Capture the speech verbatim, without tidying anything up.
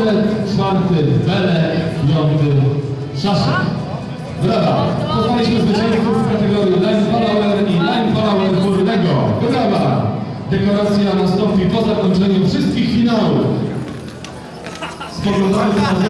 Kotet, czwarty Belek, piąty Szaszek. Brawa! Poznaliśmy zwycięzców w kategorii Line Follower i Line Follower górnego. Brawa! Dekoracja nastąpi po zakończeniu wszystkich finałów. Spoglądamy na